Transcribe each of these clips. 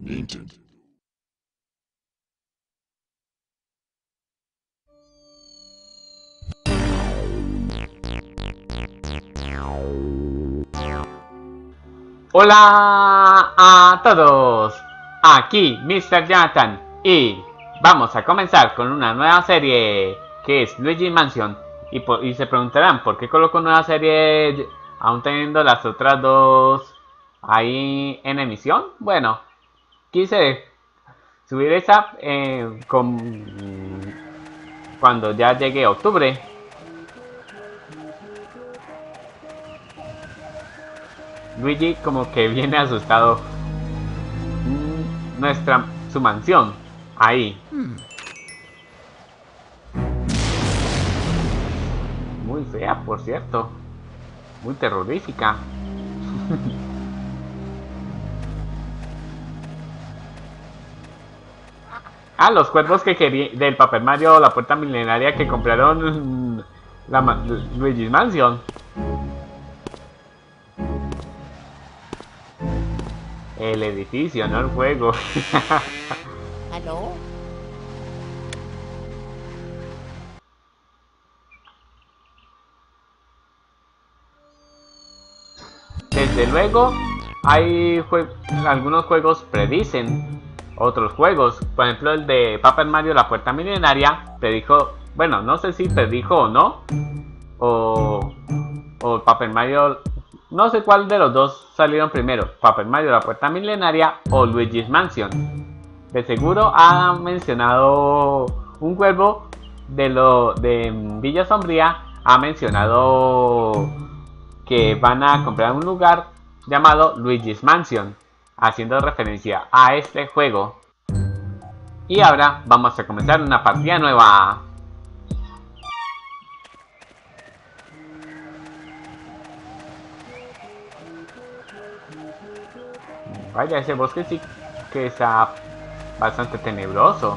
Nintendo. Hola a todos, aquí Mr. Jonathan y vamos a comenzar con una nueva serie que es Luigi Mansion y se preguntarán por qué coloco nueva serie aún teniendo las otras dos ahí en emisión. Bueno, quise subir esa cuando ya llegue octubre. Luigi como que viene asustado. Su mansión ahí. Muy fea, por cierto. Muy terrorífica. Ah, los cuervos que quería del Paper Mario, la puerta milenaria que compraron Luigi's Mansion. El edificio, no el juego. ¿Aló? Desde luego, algunos juegos predicen otros juegos. Por ejemplo, el de Paper Mario, la puerta milenaria, predijo, bueno, no sé si predijo o no, o, o Paper Mario, no sé cuál de los dos salieron primero, Paper Mario, la puerta milenaria o Luigi's Mansion. De seguro ha mencionado un cuervo de Villa Sombría, ha mencionado que van a comprar un lugar llamado Luigi's Mansion, haciendo referencia a este juego. Y ahora vamos a comenzar una partida nueva. Vaya, ese bosque sí que está bastante tenebroso.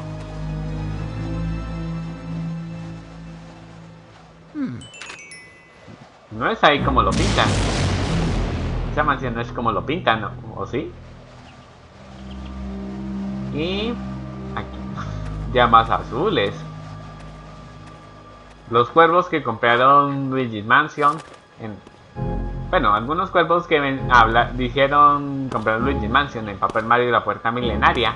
No es ahí como lo pintan. Esa mansión no es como lo pintan, ¿no? ¿O sí? Y aquí, llamas azules. Los cuervos que compraron Luigi's Mansion. Bueno, algunos cuervos que dijeron comprar Luigi's Mansion en Paper Mario y la puerta milenaria.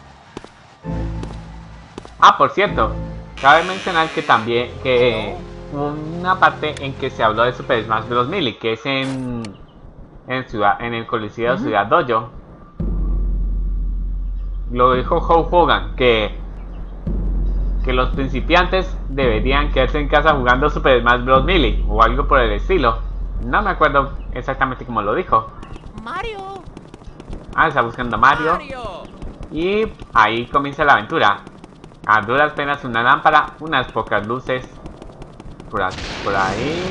Ah, por cierto, cabe mencionar que también ¿Aló? una parte en que se habló de Super Smash Bros. Melee, que es en el Coliseo Ciudad Dojo. Lo dijo Hulk Hogan, que los principiantes deberían quedarse en casa jugando Super Smash Bros. Melee o algo por el estilo. No me acuerdo exactamente cómo lo dijo. Mario. Ah, está buscando a Mario. Y ahí comienza la aventura. A duras penas una lámpara, unas pocas luces por ahí.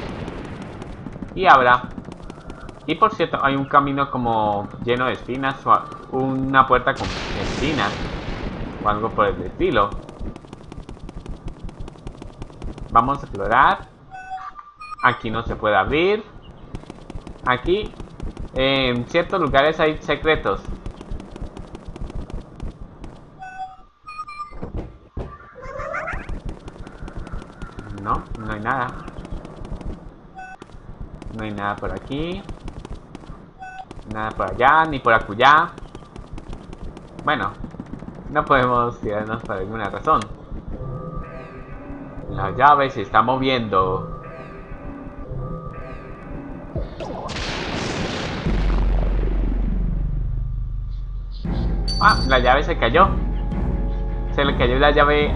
Y ahora. Y por cierto, hay un camino como lleno de espinas o una puerta con espinas o algo por el estilo. Vamos a explorar. Aquí no se puede abrir. Aquí en ciertos lugares hay secretos. No, no hay nada. No hay nada por aquí. Nada por allá, ni por acullá. Bueno, no podemos tirarnos por alguna razón. La llave se está moviendo. Ah, la llave se cayó. Se le cayó la llave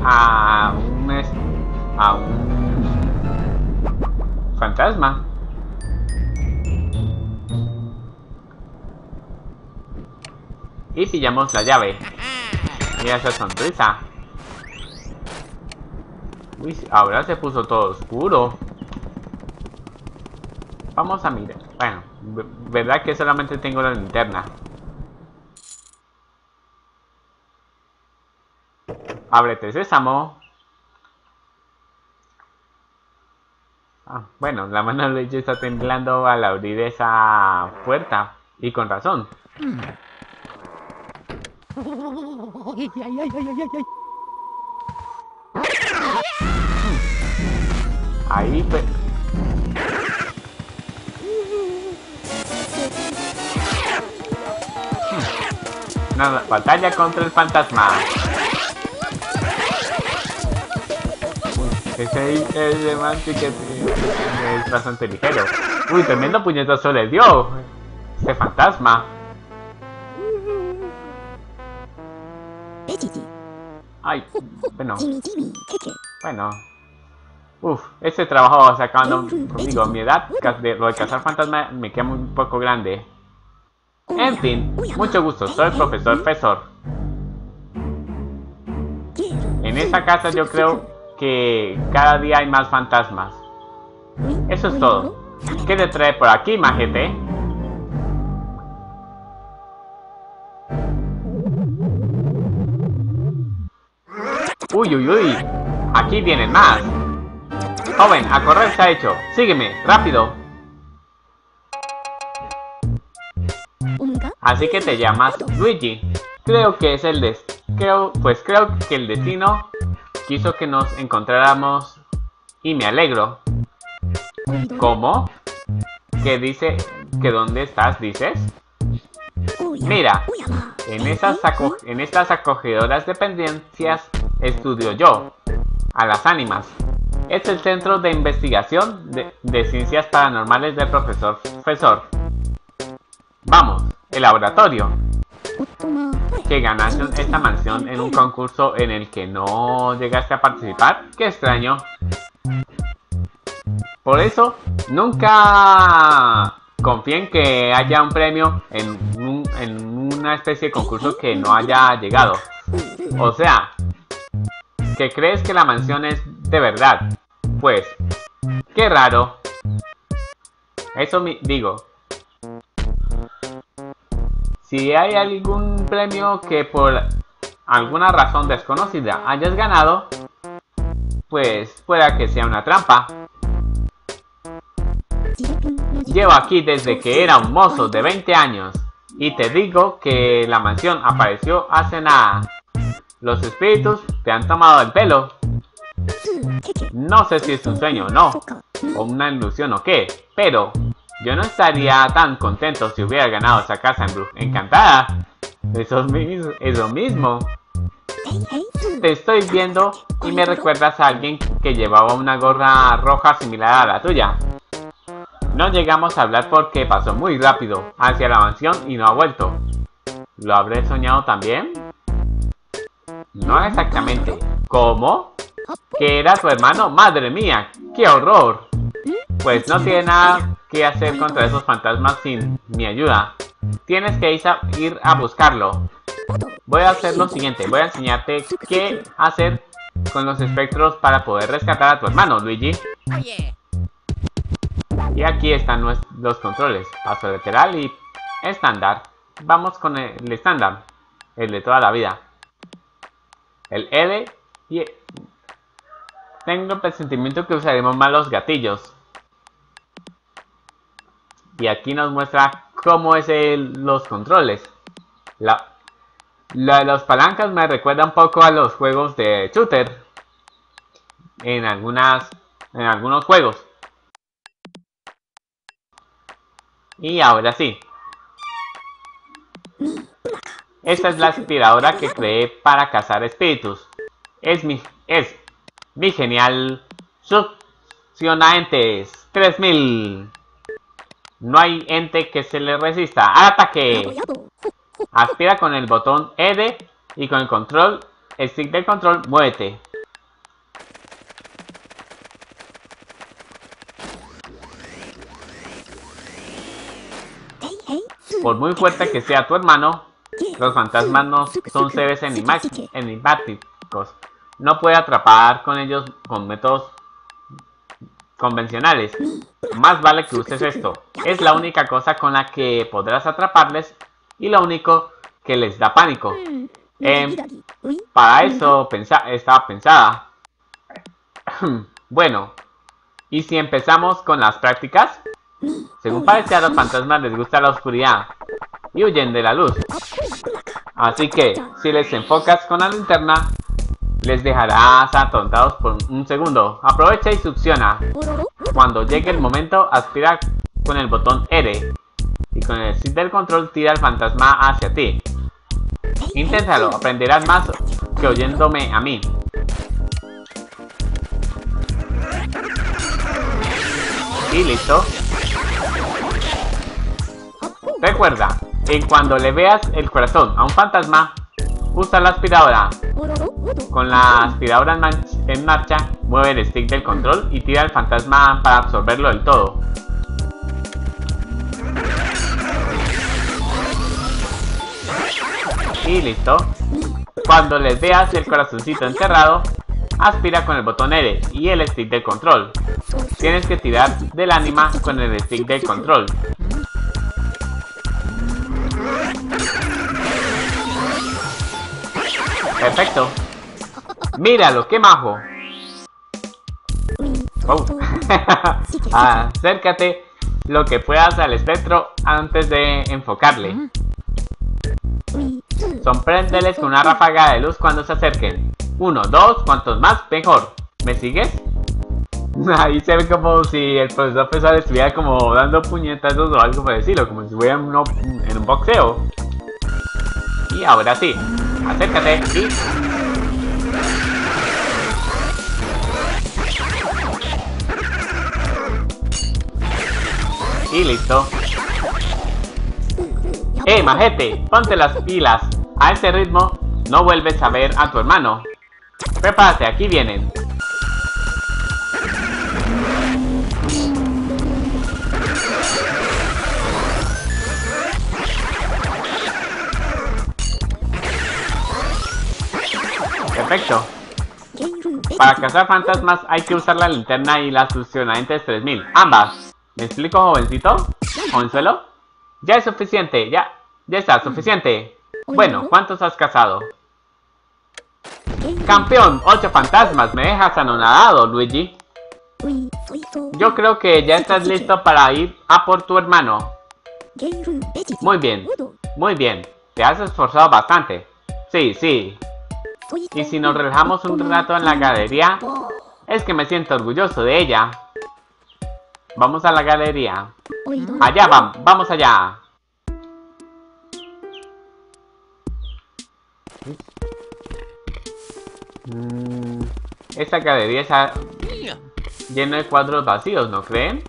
a un fantasma. Y pillamos la llave. Mira esa sonrisa. Uy, ahora se puso todo oscuro. Vamos a mirar. Bueno, verdad que solamente tengo la linterna. Ábrete, sésamo. Ah, bueno, la mano de Luigi está temblando al abrir esa puerta. Y con razón. Ahí fue. Una batalla contra el fantasma. Ese man sí que es bastante ligero. Uy, tremendo puñetazo le dio ese fantasma. Ay, bueno. Uf, ese trabajo sacando conmigo. Mi edad, lo de cazar fantasmas me queda un poco grande. En fin, mucho gusto, soy el profesor Fesor. En esta casa yo creo que cada día hay más fantasmas. Eso es todo. ¿Qué te trae por aquí, majete? Uy, uy, uy. Aquí vienen más. Joven, a correr se ha hecho. Sígueme, rápido. Así que te llamas Luigi. Creo que es creo que el destino quiso que nos encontráramos y me alegro. ¿Cómo? ¿Qué dice? ¿Que dónde estás, dices? Mira, en estas acogedoras dependencias estudio yo, a las ánimas. Es el centro de investigación de ciencias paranormales del profesor Fesor. Vamos, el laboratorio. ¿Que ganaste esta mansión en un concurso en el que no llegaste a participar? ¡Qué extraño! Por eso, nunca confíen que haya un premio en una especie de concurso que no haya llegado. O sea, que crees que la mansión es de verdad. Pues, qué raro. Eso digo. Si hay algún premio que por alguna razón desconocida hayas ganado, pues pueda que sea una trampa. Llevo aquí desde que era un mozo de 20 años y te digo que la mansión apareció hace nada. Los espíritus te han tomado el pelo. No sé si es un sueño o no, o una ilusión o qué, pero yo no estaría tan contento si hubiera ganado esa casa encantada. Eso mismo. Te estoy viendo y me recuerdas a alguien que llevaba una gorra roja similar a la tuya. No llegamos a hablar porque pasó muy rápido hacia la mansión y no ha vuelto. ¿Lo habré soñado también? No exactamente. ¿Cómo? ¿Que era tu hermano? ¡Madre mía! ¡Qué horror! Pues no tiene nada que hacer contra esos fantasmas sin mi ayuda. Tienes que ir a buscarlo. Voy a hacer lo siguiente. Voy a enseñarte qué hacer con los espectros para poder rescatar a tu hermano, Luigi. Y aquí están los controles. Paso lateral y estándar. Vamos con el estándar. El de toda la vida. El ED y... Tengo el presentimiento que usaremos mal los gatillos. Y aquí nos muestra cómo es los controles. La de las palancas me recuerda un poco a los juegos de shooter. En algunos juegos. Y ahora sí. Esta es la aspiradora que creé para cazar espíritus. Es mi genial succiona entes 3000. No hay ente que se le resista. ¡Al ataque! Aspira con el botón ED y con el stick del control, muévete. Por muy fuerte que sea tu hermano, los fantasmas no son seres enigmáticos. No puede atrapar con ellos con métodos convencionales. Más vale que uses esto. Es la única cosa con la que podrás atraparles y lo único que les da pánico. Para eso estaba pensada. Bueno, ¿y si empezamos con las prácticas? Según parece, a los fantasmas les gusta la oscuridad y huyen de la luz. Así que, si les enfocas con la linterna, les dejarás atontados por un segundo. Aprovecha y succiona. Cuando llegue el momento, aspira con el botón R. Y con el stick del control tira el fantasma hacia ti. Inténtalo, aprenderás más que oyéndome a mí. Y listo. Recuerda, en cuando le veas el corazón a un fantasma, usa la aspiradora. Con la aspiradora en marcha, mueve el stick del control y tira al fantasma para absorberlo del todo. Y listo. Cuando les veas el corazoncito enterrado, aspira con el botón R y el stick del control. Tienes que tirar del ánima con el stick del control. Perfecto. Míralo, qué majo. Oh. Acércate lo que puedas al espectro antes de enfocarle. Sorpréndeles con una ráfaga de luz cuando se acerquen. 1, 2, cuantos más, mejor. ¿Me sigues? Ahí se ve como si el profesor pesado estuviera como dando puñetazos o algo por decirlo, como si estuviera en un boxeo. Y ahora sí, acércate y listo. Majete, ponte las pilas. A ese ritmo no vuelves a ver a tu hermano. Prepárate, aquí vienen. Perfecto. Para cazar fantasmas hay que usar la linterna y las succionantes 3000. Ambas. ¿Me explico, jovencito? ¿Jovenzuelo? Ya es suficiente, ya está suficiente. Bueno, ¿cuántos has cazado? ¡Campeón! 8 fantasmas, me dejas anonadado, Luigi. Yo creo que ya estás listo para ir a por tu hermano. Muy bien, te has esforzado bastante. Sí. Y si nos relajamos un rato en la galería, es que me siento orgulloso de ella. Vamos a la galería. Allá vamos allá. Esta galería está llena de cuadros vacíos, ¿no creen?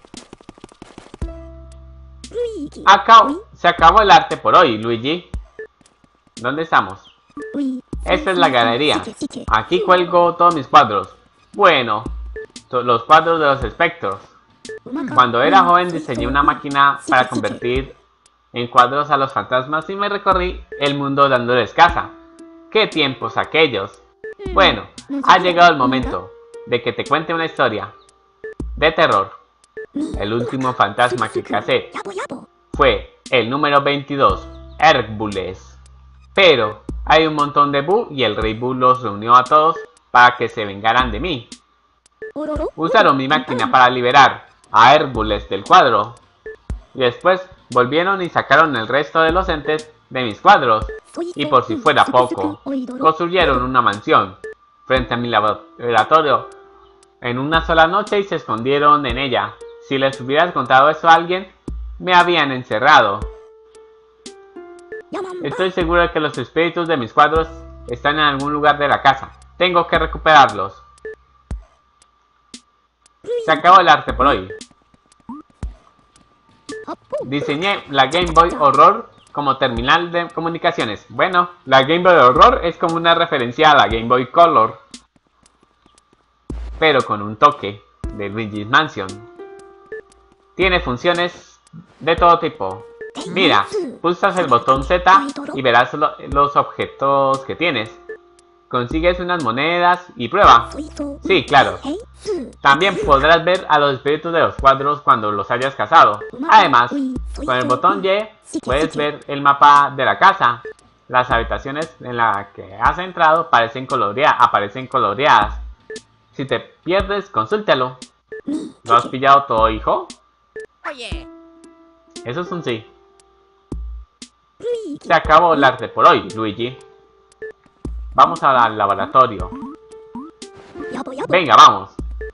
Se acabó el arte por hoy, Luigi. ¿Dónde estamos? Esta es la galería. Aquí cuelgo todos mis cuadros. Bueno, los cuadros de los espectros. Cuando era joven diseñé una máquina para convertir en cuadros a los fantasmas y me recorrí el mundo dándoles caza. ¡Qué tiempos aquellos! Bueno, ha llegado el momento de que te cuente una historia de terror. El último fantasma que casé fue el número 22, Hércules. Pero hay un montón de Boo y el rey Boo los reunió a todos para que se vengaran de mí. Usaron mi máquina para liberar a Hércules del cuadro. Y después volvieron y sacaron el resto de los entes de mis cuadros. Y por si fuera poco, construyeron una mansión frente a mi laboratorio en una sola noche y se escondieron en ella. Si les hubieras contado eso a alguien, me habían encerrado. Estoy seguro de que los espíritus de mis cuadros están en algún lugar de la casa. Tengo que recuperarlos. Se acabó el arte por hoy. Diseñé la Game Boy Horror como terminal de comunicaciones. Bueno, la Game Boy Horror es como una referencia a la Game Boy Color, pero con un toque de Luigi's Mansion. Tiene funciones de todo tipo. Mira, pulsas el botón Z y verás los objetos que tienes. Consigues unas monedas y prueba. Sí, claro. También podrás ver a los espíritus de los cuadros cuando los hayas cazado. Además, con el botón Y puedes ver el mapa de la casa. Las habitaciones en las que has entrado aparecen coloreadas. Si te pierdes, consúltalo. ¿Lo has pillado todo, hijo? Eso es un sí. Se acabó el arte por hoy, Luigi. Vamos al laboratorio. Venga, vamos.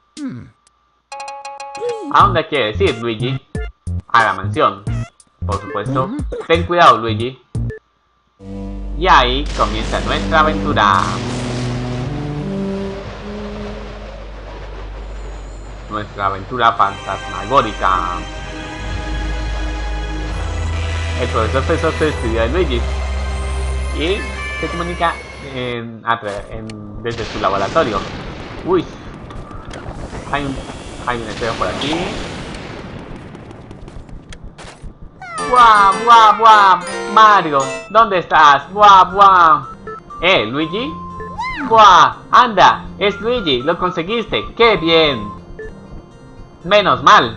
¿A dónde quieres ir, Luigi? A la mansión, por supuesto. Ten cuidado, Luigi. Y ahí comienza nuestra aventura. Nuestra aventura fantasmagórica. El profesor Pesor se despidió de Luigi y se comunica desde su laboratorio. Uy, hay un espejo por aquí. ¡Buah, buah, buah! Mario, ¿dónde estás? ¡Buah, buah! ¿Luigi? ¡Buah! ¡Anda! ¡Es Luigi! ¡Lo conseguiste! ¡Qué bien! Menos mal.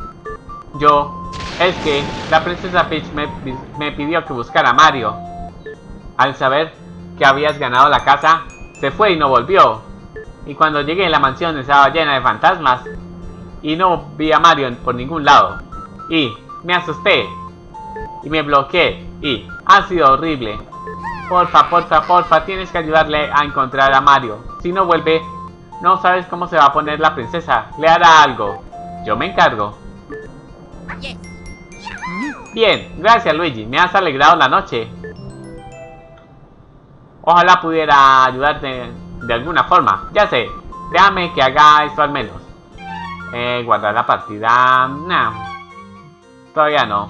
Es que la princesa Peach me pidió que buscara a Mario. Al saber que habías ganado la casa, se fue y no volvió. Y cuando llegué, la mansión estaba llena de fantasmas y no vi a Mario por ningún lado. Y me asusté y me bloqueé y ha sido horrible. Porfa, porfa, porfa, tienes que ayudarle a encontrar a Mario. Si no vuelve, no sabes cómo se va a poner la princesa. Le hará algo. Yo me encargo. Bien, gracias, Luigi. Me has alegrado la noche. Ojalá pudiera ayudarte de alguna forma. Ya sé, déjame que haga esto al menos. Guardar la partida. No, todavía no.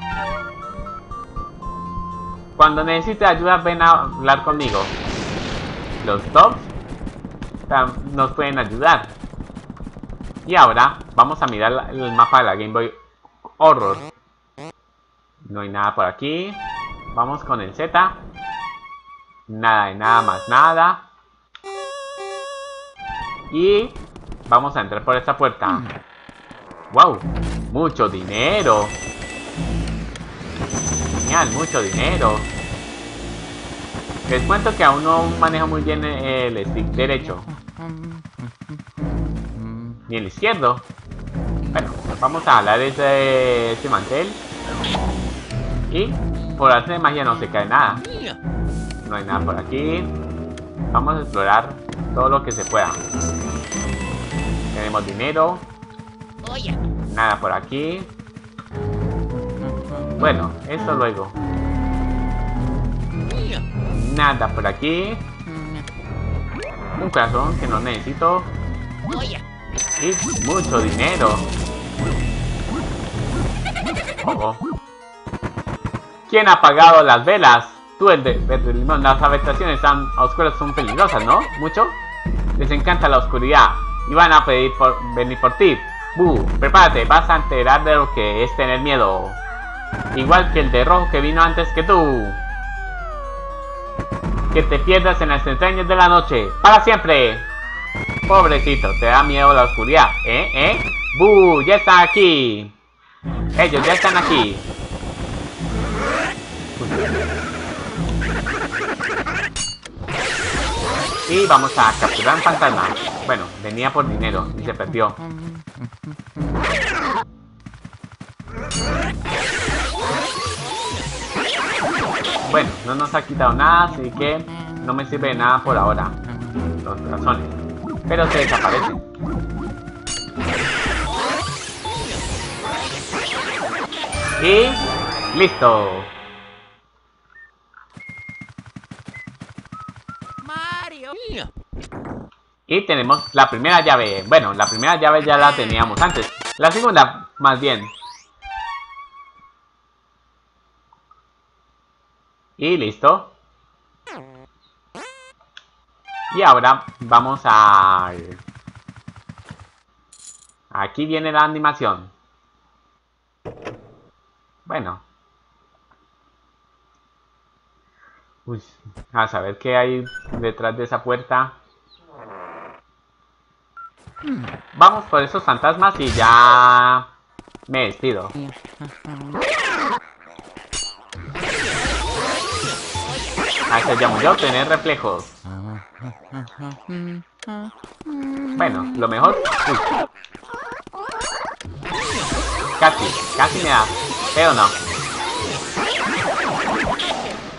Cuando necesites ayuda, ven a hablar conmigo. Los tops nos pueden ayudar. Y ahora vamos a mirar el mapa de la Game Boy Horror. No hay nada por aquí. Vamos con el Z. Nada de nada más nada. Y vamos a entrar por esta puerta. ¡Wow! ¡Mucho dinero! Genial, mucho dinero. Les cuento que aún no manejo muy bien el stick derecho. Ni el izquierdo. Bueno, vamos a hablar de este mantel. Y por arte de magia no se cae nada. No hay nada por aquí. Vamos a explorar todo lo que se pueda. Tenemos dinero. Nada por aquí. Bueno, eso luego. Nada por aquí. Un corazón que no necesito. Y mucho dinero. ¿Quién ha apagado las velas? Tú, el de limón. Las habitaciones tan oscuras son peligrosas, ¿no? ¿Mucho? Les encanta la oscuridad y van a venir por ti. Prepárate, vas a enterar de lo que es tener miedo. Igual que el de rojo que vino antes que tú. Que te pierdas en las entrañas de la noche. ¡Para siempre! Pobrecito, te da miedo la oscuridad, ¿eh? Ya están aquí. Ellos ya están aquí. Y vamos a capturar un fantasma. Bueno, venía por dinero y se perdió. Bueno, no nos ha quitado nada, así que no me sirve de nada por ahora. Los corazones. Pero se desaparecen. Y listo. Mario. Y tenemos la primera llave. Bueno, la primera llave ya la teníamos antes. La segunda, más bien. Y listo. Y ahora vamos a... Aquí viene la animación. Bueno. Uy, a saber qué hay detrás de esa puerta. Vamos por esos fantasmas y ya me despido. Hasta ya murió tener reflejos. Bueno, lo mejor... Uy. Casi me da. Pero no.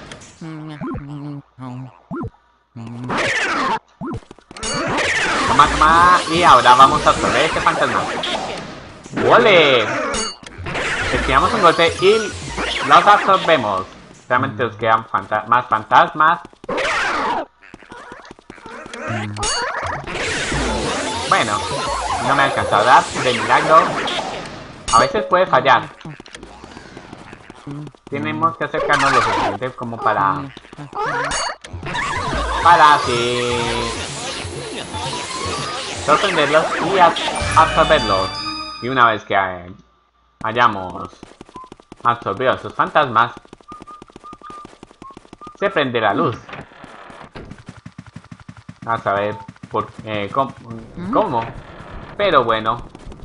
Toma. Y ahora vamos a absorber este fantasma. ¡Ole! Esquivamos un golpe y los absorbemos. Realmente nos quedan más fantasmas. Bueno, no me ha alcanzado a dar de milagro. A veces puede fallar. Tenemos que acercarnos lo suficiente como para así sorprenderlos y absorberlos. Y una vez que hayamos absorbido a esos fantasmas, se prende la luz. A saber cómo. Pero bueno,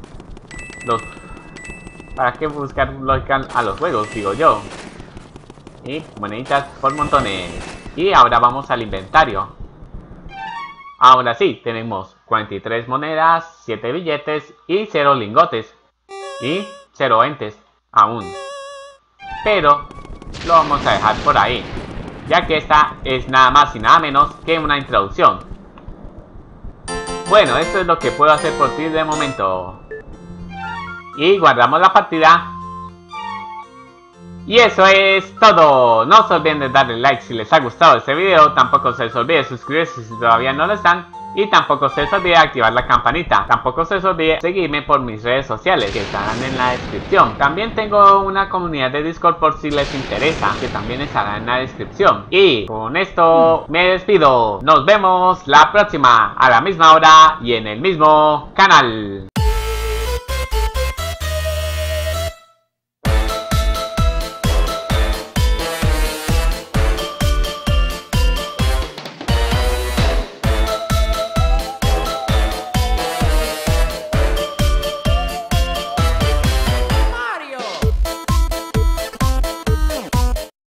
¿para qué buscar lógica a los juegos? Digo yo. Y moneditas por montones. Y ahora vamos al inventario. Ahora sí, tenemos 43 monedas, 7 billetes y 0 lingotes. Y 0 entes, aún. Pero lo vamos a dejar por ahí, ya que esta es nada más y nada menos que una introducción. Bueno, esto es lo que puedo hacer por ti de momento. Y guardamos la partida. Y eso es todo. No se olviden de darle like si les ha gustado este video. Tampoco se les olvide suscribirse si todavía no lo están. Y tampoco se les olvide activar la campanita. Tampoco se les olvide seguirme por mis redes sociales, que estarán en la descripción. También tengo una comunidad de Discord por si les interesa, que también estará en la descripción. Y con esto me despido. Nos vemos la próxima, a la misma hora y en el mismo canal.